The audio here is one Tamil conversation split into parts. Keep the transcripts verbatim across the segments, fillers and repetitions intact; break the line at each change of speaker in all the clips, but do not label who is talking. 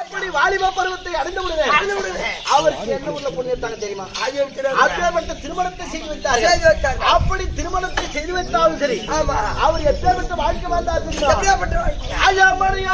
அப்படி வாலிப பருவத்தை அடைந்து விடுவேன். அவருக்கு என்ன உள்ள பொண்ணு எடுத்தாங்க தெரியுமா? அப்பேற்பட்ட திருமணத்தை செய்து வைத்தார்கள். அப்படி திருமணத்தை செய்து வைத்தாலும் சரி, அவர் எப்பேற்பட்ட வாழ்க்கை வாழ்ந்தார் தெரியுமா? ஆயாமணியா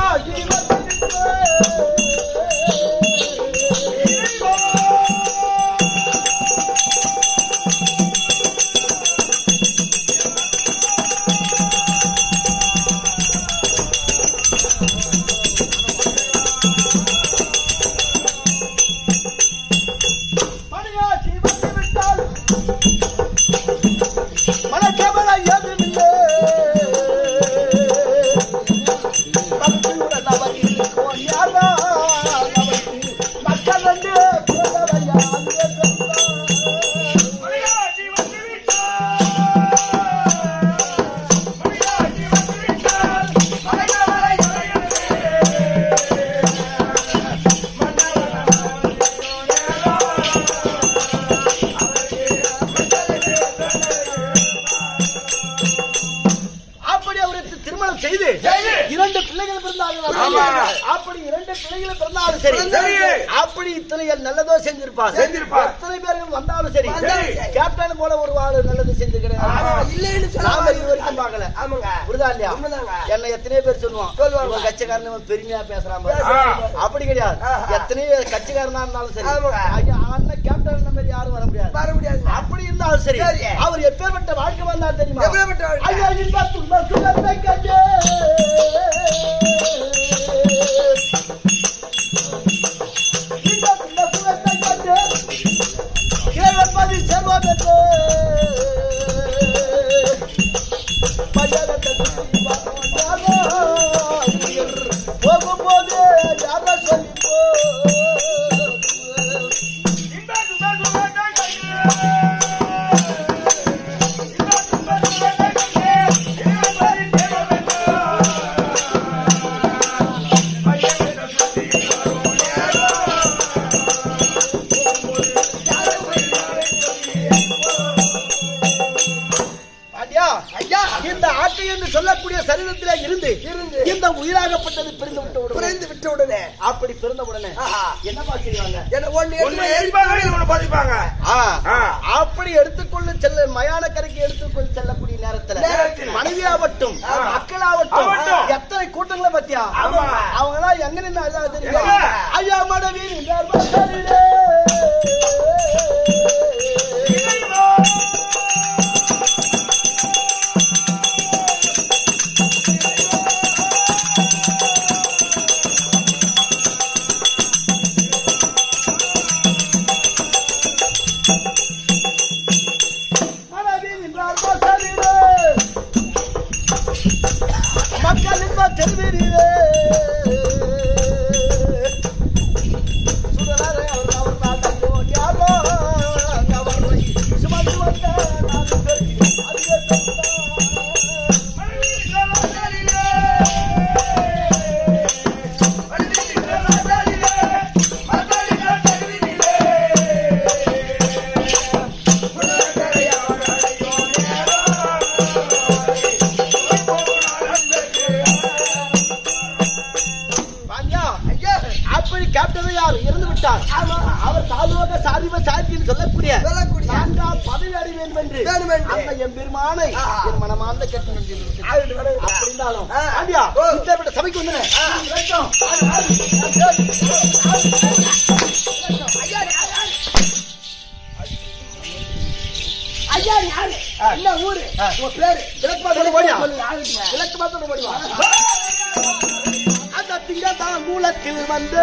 இரண்டு பிள்ளைகள் பிறந்தார்கள். அப்படி இரண்டு பிள்ளைகள் பிறந்தாலும் சரி, அப்படி இத்தனை நல்லதோ செஞ்சிருப்பார். எத்தனை பேர்கள் வந்தாலும் சரி, கேப்டன் போல ஒரு ஆளு நல்லது செஞ்சு கிடையாது. இது வரைக்கும் பார்க்கல. புரிதா இல்லையா? என்ன எத்தனை பேர் சொல்லுவான், கட்சிக்காரன் பெருமையா பேசுறான். அப்படி கிடையாது. எத்தனை கட்சிக்காரனா இருந்தாலும் சரி, அண்ணன் கேப்டன் மாதிரி யாரும் வர முடியாது. வர முடியாது. அப்படி இருந்தாலும் சரி, அவர் எப்பேற்பட்ட வாழ்க்கை வந்தார் தெரியுமா? ஐயா இன்பத்துள்ள சுகத்தை கண்டே கேள்வி செல்வம் என்று போகும்போது யார சொல்லி சொல்லக்கூடிய சரீரத்திலே இருந்து இந்த உயிராகப்பட்டது பிறந்து விட்ட பிறந்து விட்ட உடனே அப்படி பிறந்த உடனே என்னமா செய்வாங்க? அப்படி எடுத்துக்கொண்டு செல்ல மயான கரைக்கு எடுத்துக்கொண்டு செல்லக்கூடிய நேரத்தில் மனைவியாவட்டும் மக்களாவட்டும் எத்தனை கூட்டங்களை பத்தியா அவங்க எல்லாம் எங்க நின்று அழுதாக தெரியும். ஐயா மனைவி அவர் தாலோக சாதிவ சாட்சியில் சொல்லக்கூடிய நான்காம் பதவி அடைய வேண்டும் என்று அந்த எம்பெருமானை என் மனமார்ந்த கேட்டு இருந்தாலும் சபைக்கு வந்து ஐயா யாரு என்ன ஊரு பேரு விளக்கு மாத்தோட போடியா அந்த திங்கதான் மூலத்தில் வந்து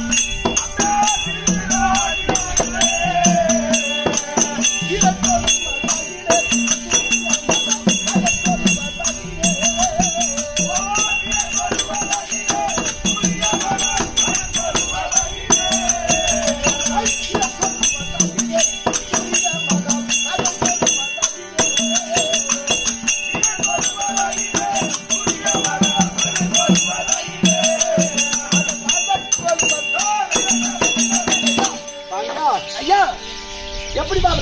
Let's go.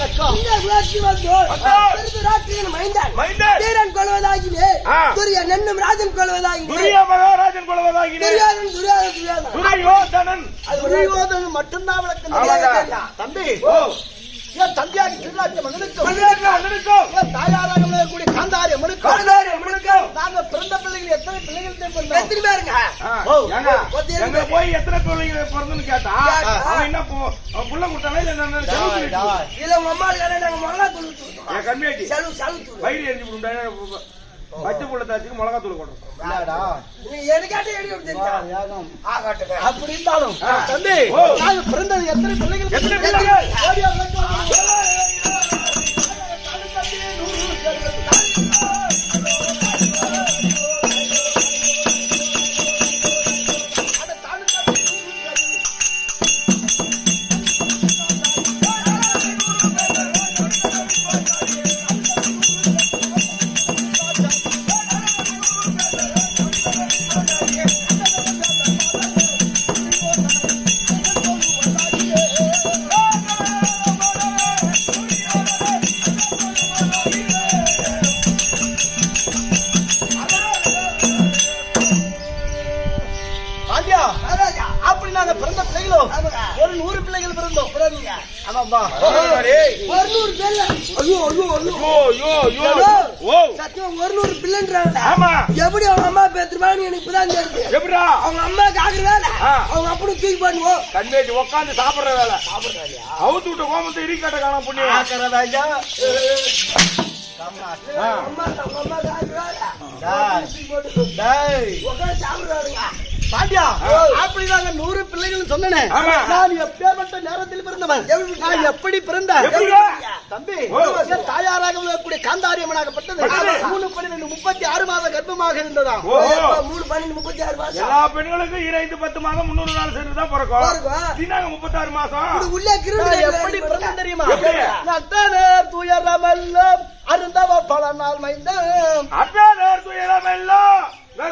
வீரன் கொள்வதாகினே துரியன் என்னும் ராஜன் கொள்வதாகினே
மகாராஜன் கொள்வதாகினே துரியோதனன்
துரியோதனன் மட்டும்தான் விளக்கு தம்பி என் தந்தையாகி திருராஜ்ய மகனுக்கும் என் தாயாராக கூடிய காந்தாரி அம்மனுக்கும் நாங்க பிறந்த பிள்ளைகள் எத்தனை பிள்ளைகள் எத்தனை பேருங்க
போய் எத்தனை பிள்ளைங்க பிறந்தன்னு கேட்டா அவன் என்ன புள்ள குட்டானா
இல்ல உங்க அம்மா நாங்க மிளகா தூள்
கண்மையாட்டி
செலவு செலவு
வயிறு எரிஞ்சு விடுண்டா பச்சை புள்ள தாச்சுக்கு மிளகா தூள் போடுறோம்
அப்படி இருந்தாலும் தம்பி நாங்க பிறந்தது எத்தனை பிள்ளைகள்
எத்தனை பிள்ளைகள்
ஒரு நூறு பிள்ளைகள் பிறந்தோம். ஆமாப்பா
ஒரு நூறு பேர் ஐயோ ஐயோ ஐயோ சத்தியம் ஒரு நூறு பிள்ளைன்றாங்க. எப்படி அவங்க அம்மா பேத்துருவான்னு எனக்கு இப்பதான் தெரியுது.
எப்படா
அவங்க அம்மா காக்குற வேலை அவங்க அப்படி தூக்கி பண்ணுவோம்.
கண்மேட்டி உட்காந்து சாப்பிடுற வேலை சாப்பிடுறாங்க. அவுத்து விட்ட கோமத்தை இடிக்காட்ட காண புண்ணியம்
ஆக்கிறதாஜா
அம்மா அம்மா காக்குற வேலை உட்காந்து சாப்பிடுறாருங்க.
பாண்டியா அப்படி நாங்க நூறு பிள்ளைகள் சொன்னேன். நான் எப்பேற்பட்ட நேரத்தில் பிறந்தவன், நான் எப்படி பிறந்தேன் தம்பி. தாயாராக கூடிய காந்தாரி அம்மனாகப்பட்டது மூணு பன்னிரண்டு முப்பத்தி ஆறு மாதம் கர்ப்பமாக இருந்ததா.
மூணு பன்னெண்டு முப்பத்தி ஆறு மாசம்
எல்லா பெண்களுக்கும் இருபது பத்து மாதம் முன்னூறு நாள் சேர்ந்துதான் பிறக்கும். முப்பத்தி ஆறு மாசம்
உள்ளே
எப்படி பிறந்த தெரியுமா? நட்டனர் துயரமெல்லாம் அருந்தவ பல நாள் மைந்தம்
அட்டனர் துயரமெல்லாம்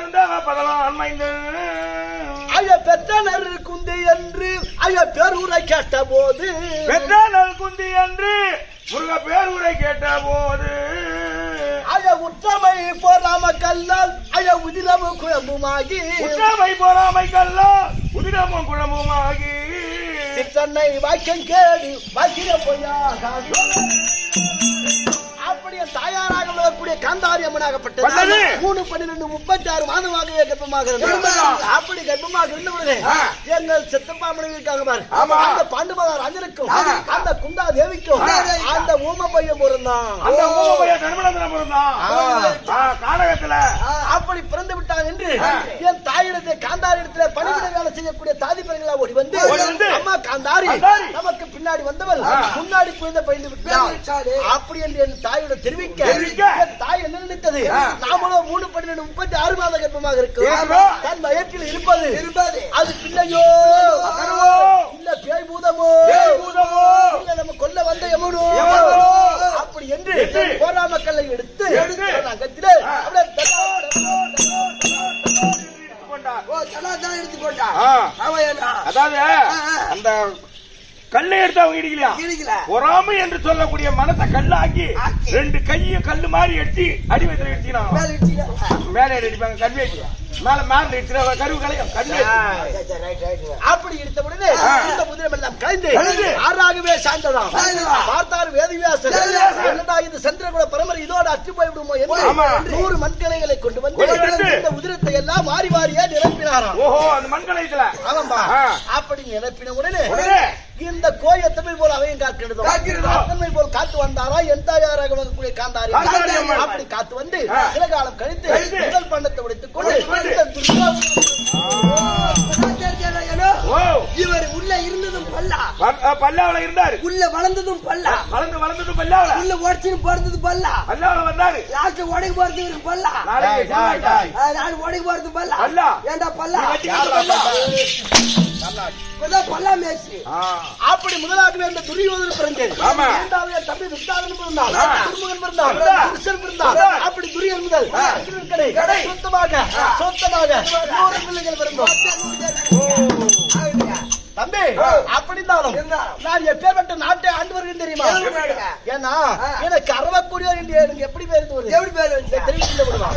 ஐய பெற்றனர் குந்தி என்று ஐய பேரூரை கேட்ட போது
பெற்றனர் குந்தி என்று முருக பேரூரை கேட்ட போது
ஐய உற்றமை போராம கல்லால் ஐய உதிரமும் குழம்புமாகி
உற்றமை போராமை கல்லால் உதிரமும் குழம்புமாகி
சித்தன்னை வாக்கியம் கேடு வாக்கிய பொய்யாக அப்படியே தாயாராக கூடிய காந்தாரி அம்மனாகப்பட்டது மூணு பன்னிரண்டு முப்பத்தி ஆறு மாதமாகவே கர்ப்பமாக இருந்தது. அப்படி கர்ப்பமாக இருந்தவர்களே எங்கள் சித்தப்பா மனைவிக்காக பாரு அந்த பாண்டுமகா ராஜனுக்கும் அந்த குந்தா தேவிக்கும் அந்த ஊம பையன் பிறந்தான்.
அந்த ஊம பையன் தர்மநந்தனம் பிறந்தான் கானகத்துல.
அப்படி பிறந்து விட்டான் என்று என் தாயிடத்தை காந்தாரி இடத்துல பணிவிட வேலை செய்யக்கூடிய தாதி பெண்களா ஓடி வந்து அம்மா காந்தாரி நமக்கு பின்னாடி வந்தவள் முன்னாடி குழந்தை பயிர்ந்து விட்டாள் அப்படி என்று என் தாயோட தெரிவிக்க தாய் என்ன நினைத்தது, நாமளும் மூணு பன்னிரண்டு முப்பத்தி ஆறு மாத கர்ப்பமாக இருக்கு தன் வயற்றில் இருப்பது இருப்பது அது பிள்ளையோ இல்ல பேய் பூதமோ இல்ல நம்ம கொல்ல வந்த யமுனோ அப்படி என்று போரா மக்களை எடுத்து அகத்திலே
அதாவது அந்த கல்லை எடுத்து அவங்க இடிக்கலையா பொறாமை என்று சொல்லக்கூடிய மனசை கல்லாக்கி ரெண்டு கையும் கல்லு மாதிரி எடுத்து அடி வயசுல எடுத்தீங்கன்னா மேலே அடிப்பாங்க கல்வி மேல மேல எடுத்து கருவு கலையும் கல்வி
அப்படி எடுத்த உடனே இந்த முதலம் எல்லாம் கலைந்து ஆறாகவே சாய்ந்ததாம். பார்த்தார் வேதிவியாசர் என்னடா இது சந்திரகுல பரம்பரை இதோட அற்று போய்விடுமோ என்று நூறு மண்கலைகளை கொண்டு வந்து இந்த உதிரத்தை எல்லாம் மாறி மாறியா நிரப்பினாராம்.
ஓஹோ அந்த மண்கலைத்துல
ஆமாம்பா. அப்படி நிரப்பின உடனே இந்த கோய் எத்தனை போல் அவையும் காக்கிறது அத்தனை போல் காத்து வந்தாரா என் தாயாராக கூடிய காந்தாரி அப்படி காத்து வந்து சில காலம் கழித்து முதல் பண்டத்தை உடைத்துக் கொண்டு
இவர் உள்ள இருந்ததும் பல்லா
பல்லாவில இருந்தாரு
உள்ள வளர்ந்ததும் பல்லா
வளர்ந்து வளர்ந்ததும் பல்லாவில
உள்ள உடச்சு போறது பல்லா
பல்லாவில வந்தாரு
லாஸ்ட் உடைக்கு போறது இவருக்கு பல்லா நான் உடைக்கு போறது பல்லா
பல்லா
ஏண்டா பல்லா பல்லா மேசி
அப்படி முதலாகவே அந்த துரியோதனன் பிறந்தது. இரண்டாவது தம்பி துச்சாதனன் பிறந்தான், துர்முகன் பிறந்தான், துர்சன் பிறந்தான். அப்படி துரியன் முதல் சொந்தமாக சொந்தமாக நூறு பிள்ளைகள் பிறந்தோம். தம்பி அப்படிந்தாலும் நான் எப்பேற்பட்ட நாட்டை ஆண்டு வருகிறேன் தெரியுமா? ஏன்னா எனக்கு அறவக்கூடியோர் என்று எனக்கு எப்படி பேர் வருது? எப்படி பேர் தெரிவிக்கின்ற விடுவா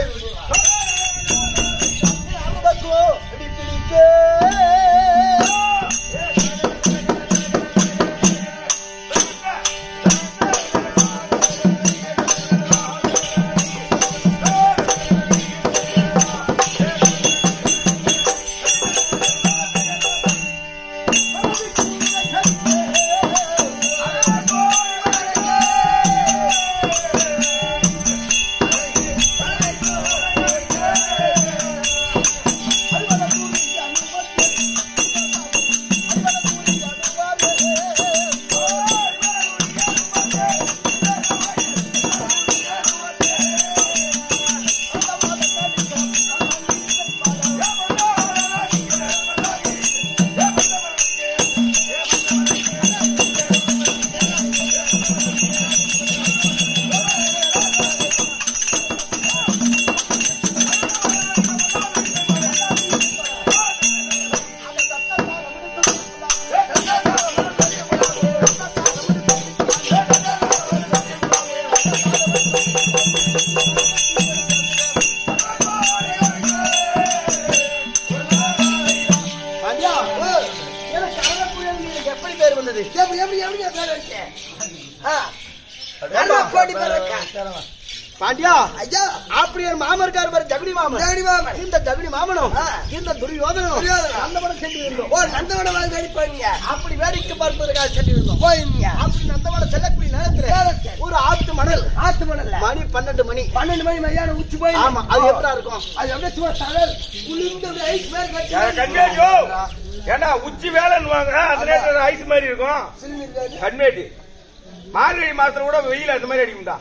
பாண்டியா ஐயா அப்படி என் மாமன் இருக்காரு பாரு ஜகுனி மாமன் ஜகுனி மாமன் இந்த ஜகுனி மாமனும் இந்த துரியோதனும் நந்தவனம் சென்று இருந்தோம் ஓ நந்தவனம் வேடிப்பாங்க அப்படி வேடிக்கை பார்ப்பதற்காக சென்று இருந்தோம் போயிருந்தீங்க அப்படி நந்தவனம் செல்லக்கூடிய நேரத்துல ஒரு ஆத்து மணல் ஆத்து மணல் மணி பன்னெண்டு மணி பன்னெண்டு மணி மதியான உச்சி போய் ஆமா அது எப்படி இருக்கும் அது அப்படியே சும்மா தடல் குளிர்ந்த ஐஸ் மாதிரி
கண்ணேஜோ ஏன்னா உச்சி வேலைன்னு வாங்க அதுல ஐஸ் மாதிரி இருக்கும் கண்மேட்டு மார்கழி மாசத்துல கூட வெயில் அந்த மாதிரி அடிக்கும்டா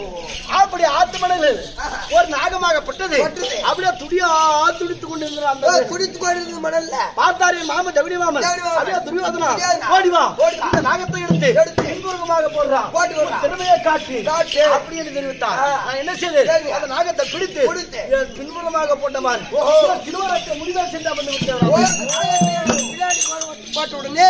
அப்படி ஆத்து மணல் ஒரு நாகமாகப்பட்டது அப்படியே துடியா துடித்து கொண்டு அந்த துடித்து கொண்டு மணல்ல பார்த்தாரு மாமன் ஜகுனி மாமன் அப்படியே துரியோதனா ஓடிவா இந்த நாகத்தை எடுத்து பின்புறமாக போடுறான் திறமையை காட்டி அப்படின்னு தெரிவித்தான் நான் என்ன செய்தேன் அந்த நாகத்தை பிடித்து பின்புறமாக போட்டவான் திருவரத்தை முடிதல் சென்றா பண்ணி விட்டார் போட்ட உடனே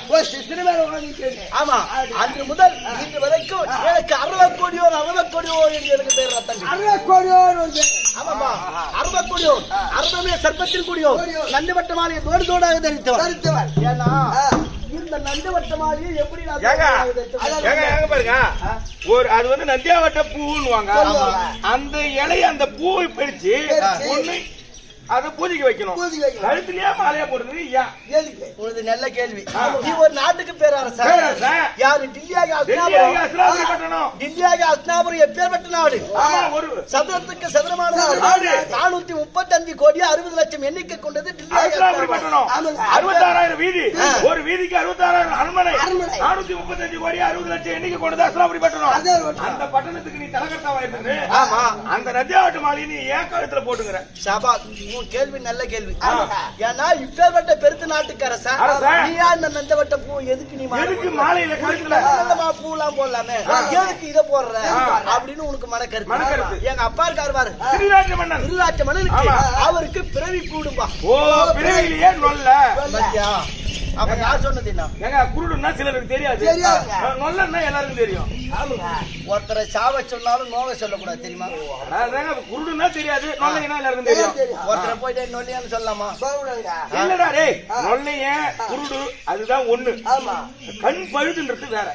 ஆமா அன்று முதல் இன்று வரைக்கும் எனக்கு அறுபது கோடியோர் அறுபது கோடியோர் என்று எனக்கு பேர் ரத்தம் அறுபது கோடியோர் ஆமாமா அறுபது கோடியோர் அறுபது சர்ப்பத்தில் கோடியோர் நண்டு வட்ட மாலையை தோடு தோடாக தரித்தவர் ஏன்னா இந்த நண்டு வட்ட மாலையை எப்படி
பாருங்க ஒரு அது வந்து நந்தியாவட்ட பூன்னு அந்த இலைய அந்த பூவை பிரிச்சு ஒண்ணு அத பூஜைக்கு வைக்கணும் கழுத்துலயே மாலையா போடுறது
உனது நல்ல கேள்வி நீ ஒரு நாட்டுக்கு பேரரசா யாரு டில்லியாக டில்லியாக அஸ்னாபுரம் எப்பேற்பட்ட நாடு சதுரத்துக்கு சதுரமான நாடு நானூத்தி முப்பத்தி அஞ்சு கோடி அறுபது லட்சம் எண்ணிக்கை கொண்டது
அறுபத்தாறாயிரம் வீதி ஒரு வீதிக்கு அறுபத்தாறாயிரம் அரண்மனை நானூத்தி முப்பத்தி அஞ்சு கோடி அறுபது லட்சம் எண்ணிக்கை கொண்டது அஸ்னாபுரி பட்டணம் அந்த பட்டணத்துக்கு நீ தலைகர்த்தாவா இருந்து அந்த நந்தியாவட்ட மாலையை நீ ஏன் கழுத்துல போட்டுங்கிற
சபா கேள்வி நல்ல கேள்வி ஏன்னா இப்பேற்பட்ட பெருத்து நாட்டுக்கு அரசா நீயா இந்த நந்தவட்ட பூ எதுக்கு நீ
மாலையில
பூ எல்லாம் போடலாமே எதுக்கு இதை போடுற அப்படின்னு உனக்கு மனக்கருத்து எங்க அப்பா இருக்காரு பாரு திருநாட்டு மன்னனுக்கு அவருக்கு பிறவி கூடும்பா
ஓ பிறவிலேயே நொல்ல
அப்ப நான் சொன்னது
என்ன குருடுன்னா சிலருக்கு தெரியாது நொல்லன்னா எல்லாருக்கும் தெரியும்
ஒருத்தரை சாவ சொன்னாலும் நோக சொல்லக்கூடாது தெரியுமா
குருடுன்னா தெரியாது நொல்லைன்னா எல்லாருக்கும் தெரியும்
ஒருத்தரை போயிட்டு நொல்லையான்னு சொல்லலாமா
இல்லடா டேய் நொல்லைய குருடு அதுதான் ஒண்ணு கண் பழுதுன்றது வேற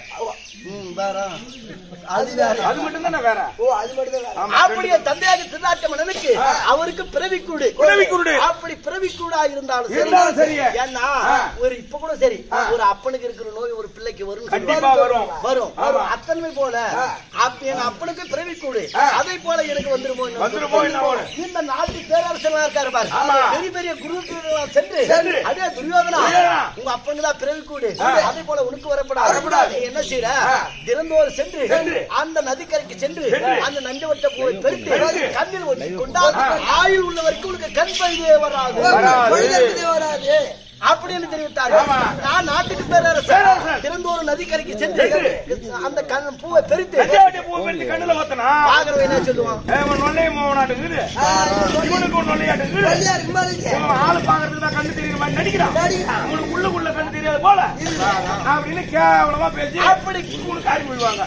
அது வேற
அது மட்டும் தானே வேற
ஓ அது மட்டும் தான் அப்படியே தந்தையாக திருநாட்டு மன்னனுக்கு அவருக்கு பிறவிக்கூடு
பிறவிக்கூடு
அப்படி பிறவிக்கூடா இருந்தாலும்
சரி
ஏன்னா ஒரு இப்ப கூட சரி ஒரு அப்பனுக்கு இருக்கிற நோய் ஒரு பிள்ளைக்கு வரும்
கண்டிப்பா வரும்
வரும் அத்தன்மை போல என் அப்பனுக்கு பிறவிக்கூடு அதை போல எனக்கு வந்துருமோ
வந்துருமோ
இந்த நாட்டு பேரரசனா இருக்காரு பாரு பெரிய பெரிய குரு சென்று அதே துரியோதனா உங்க அப்பனுக்கு தான் பிறவிக்கூடு அதே போல உனக்கு வரப்படாது என்ன செய்யற திறந்தோடு சென்று அந்த நதிக்கரைக்கு சென்று அந்த நஞ்சவட்ட பூவை பெருத்து கண்ணில் ஒட்டி கொண்டால் ஆயுள் உள்ளவருக்கு உனக்கு கண் பழுவே வராது வராது அப்படின்னு தெரிவித்தார்கள். நான் நாட்டுக்கு பேரரசர் திறந்தோறு நதிக்கரைக்கு சென்று அந்த பூவை பெருத்து
எடுத்து கண்ணுல ஊத்தனா
பாக்குறவன் என்ன சொல்லுவான்?
இவன் நொல்லையும் மோகனாட்டுங்குது, இவனுக்கும் நொல்லையாட்டுங்குது. இவன் ஆளு பாக்குறதுக்கு தான் கண்ணு தெரியுற மாதிரி நடிக்கிறான். உனக்கு உள்ளுக்குள்ள கண்ணு தெரியாது போல அப்படின்னு கேவலமா பேசி
அப்படி
உனக்கு காரி விடுவாங்க.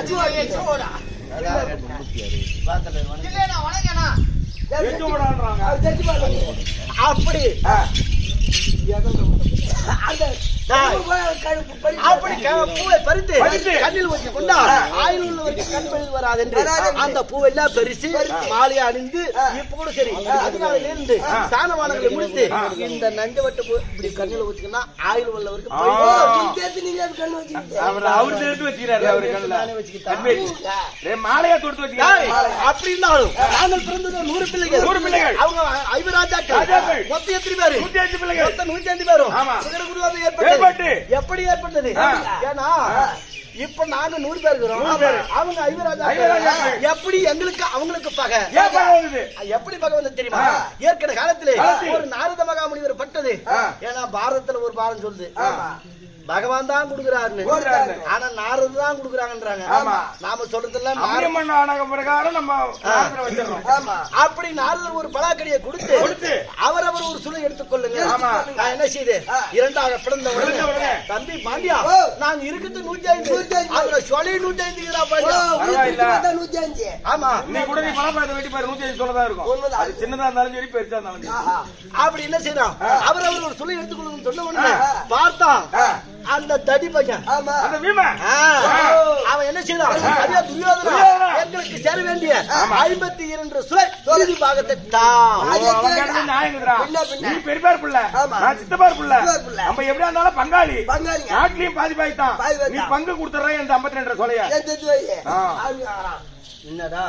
அப்படி அப்படி பூவை பறித்து கண்ணில் வச்சு கொண்டா ஆயுள் உள்ளவருக்கு கண் பழுது வராது என்று அந்த பூவெல்லாம் பறித்து மாலையை அணிந்து இப்ப கூட சரி அதிகாலையில இருந்து சாணவானங்களை முடித்து இந்த நஞ்சு வட்ட பூ இப்படி கண்ணில் வச்சுக்கன்னா ஆயுள் உள்ளவருக்கு
அவரு சேர்த்து வச்சுக்கிறாரு. அவரு மாலையா தொடுத்து வச்சுக்கிறாரு.
அப்படி இருந்தாலும் நாங்கள் பிறந்தது நூறு பிள்ளைகள்
நூறு பிள்ளைகள்
அவங்க ஐவராஜாக்கள் மொத்தம் எத்தனை பேரு?
நூத்தி அஞ்சு பிள்ளைகள்.
மொத்தம் நூத்தி அஞ்சு பேரும் ஏற்பட்டு எப்படி ஏற்பட்டது? ஏன்னா இப்ப நாங்க நூறு பேர் இருக்கிறோம், அவங்க ஐவராஜா. எப்படி எங்களுக்கு அவங்களுக்கு பகை எப்படி பகை வந்து தெரியுமா? ஏற்கனவே காலத்திலே ஒரு நாரத மகாமுனிவர் பட்டது. ஏன்னா பாரதத்துல ஒரு பாரம் சொல்லுது பகவான் தான் குடுக்குறாருன்னு, ஆனா நாரது தான் குடுக்குறாங்கன்றாங்க. நாம சொல்றதெல்லாம்
பிரகாரம் நம்ம
அப்படி நாரதர் ஒரு பலாக்கடியை கொடுத்து அவரவர் ஒரு சுளை எடுத்துக் கொள்ளுங்க. நான் என்ன செய்து இரண்டாக பிறந்த உடனே தம்பி பாண்டியா நாங்க இருக்கிறது நூத்தி ஐந்து அதுல சொல்லி நூத்தி ஐந்து பாண்டியா
நூத்தி அஞ்சு.
ஆமா
நீ கூட நீ பலாப்பழத்தை வெட்டி பாரு நூத்தி அஞ்சு சொல்லதான் இருக்கும். அது சின்னதா இருந்தாலும் சரி பெருசா இருந்தாலும் சரி.
அப்படி என்ன செய்யறான் அவரவர் ஒரு சுளை எடுத்துக் கொள்ளுங்க சொன்ன உடனே பார்த்தான் அந்த தடி பையன் அவன் என்ன செய்தான்? எங்களுக்கு சேர வேண்டிய ஐம்பத்தி இரண்டு சுலை தொகுதி பாகத்தை
பெருப்பார் பிள்ளை சித்தப்பார் பிள்ளை நம்ம எப்படியா இருந்தாலும் பங்காளி நாட்டிலையும் பாதி பாய் தான். நீ பங்கு கொடுத்துற இந்த ஐம்பத்தி ரெண்டு சொல்லையா
என்னடா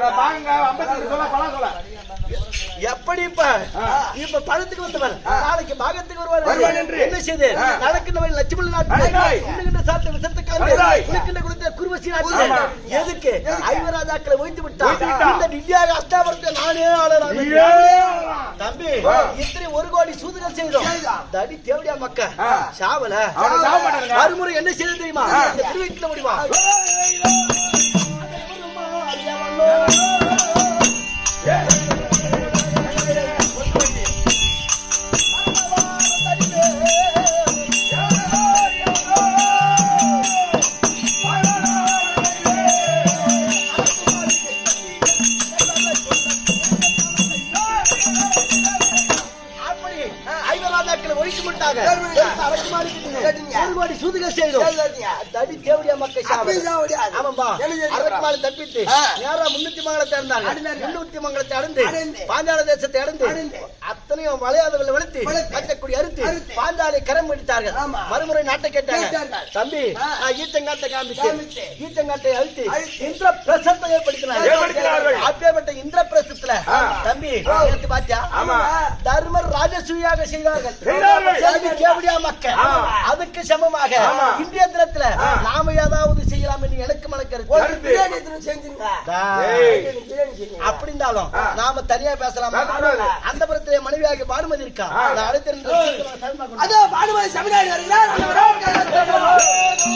எப்படி இப்ப இப்ப பழத்துக்கு வந்தவன் நாளைக்கு பாகத்துக்கு வருவான் என்று என்ன செய்து நடக்கின்றவன் லட்சுமண நாட்டு சாப்பிட்ட விசத்துக்காக குருவசி நாட்டு எதுக்கு ஐவராஜாக்களை ஒழித்து விட்டான். இந்த நிதியாக அஷ்டாபரத்தை நானே ஆளலாம் தம்பி. இத்தனை ஒரு கோடி சூதுகள் செய்தோம். தடி தேவடியா மக்க சாவல மறுமுறை என்ன செய்ய தெரியுமா? இந்த திருவீட்டுல முடியுமா? பாஞ்சால தேசத்தை அடைந்து அத்தனையும் வளையாதவர்கள் வளர்த்து கட்டக்கூடிய அறுத்து பாஞ்சாலை கரம் எடுத்தார்கள். மறுமுறை நாட்டை கேட்டாங்க தம்பி ஈச்சங்காட்டை காமிச்சு ஈச்சங்காட்டை அழுத்தி இந்திர பிரசத்தை ஏற்படுத்தினார்கள். அப்பேற்பட்ட இந்திர பிரசத்துல தம்பி பாத்தியா தர்மர் ராஜசூயாக செய்தார்கள். மக்கள் அதுக்கு சமமாக இந்திய தினத்துல நாம ஏதாவது செய்யலாம் என்று எனக்கு மனக்கருத்து. அப்படி இருந்தாலும் நாம தனியா பேசலாம். அந்த புறத்திலே மனைவியாக பானுமதி இருக்கா. அடுத்த
பானுமதி சமநாடு